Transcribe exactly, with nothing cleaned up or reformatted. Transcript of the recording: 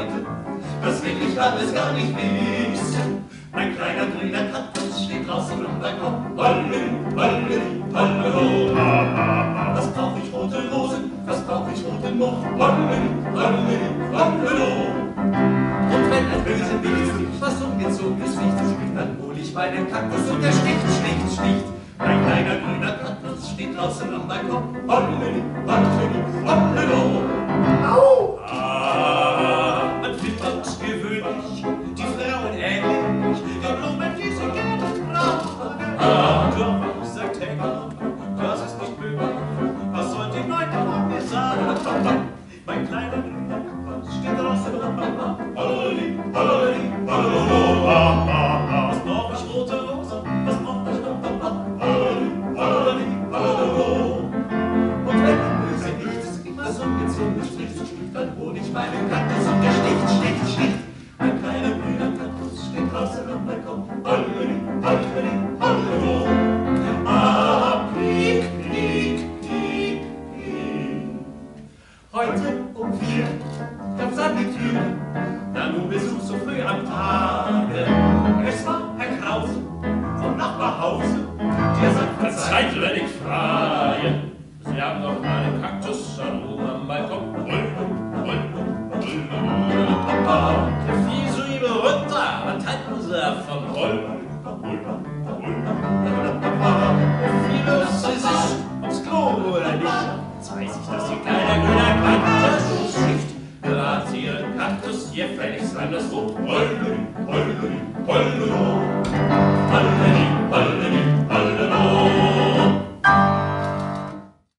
Leute, was wirklich alles gar nicht ist. Ein kleiner grüner Kaktus steht draußen am Balkon. Holleri, holleri, hollero. Was brauch ich rote Rosen, was brauch ich roten Moor? Holleri, holleri, hollero. Und wenn ein Bösewicht was Ungezogenes riecht, dann hol ich meinen Kaktus und der sticht, sticht, sticht. Ein kleiner grüner Kaktus steht draußen am Balkon. Holleri, holleri, hollero. Au! Ah, man findet gewöhnlich die Frauen ähnlich, die Blumen, die sie gerne tragen. Ah, doch, sagt Henker, das ist nicht möglich. Was sollen die Leute von mir sagen? Mein kleiner grüner Kaktus steht draußen am Balkon. Holleri, holleri, hollero. Was brauch ich rote Rosen? Was brauch ich noch? Holleri, holleri, hollero. Und wenn der Böse nichts, was ungezogen spricht, dann hol ich meinen Kaktus und der sticht, sticht, sticht. Ein kleiner grüner Kaktus steht draußen am Balkon. Holleri, holleri, hollero. Ah, piek, piek, piek, piek. Heute um vier gab's an die Tür, da nun Besuch so früh am Tage. Es war Herr Krause vom Nachbarhause, der sagt, verzeiht, wenn ich frage. Sie haben noch einen Kaktus an oben am Balkon. Papa, der fiel so übel runter, was halten Sie davon? Der fiel los, es ist aufs Klo oder nicht? Jetzt weiß ich, dass Ihr kleiner grüner Kaktus schickt. Bewahren Sie Ihren Kaktus hier fälligst anderswo. Holleri, holleri, hollero.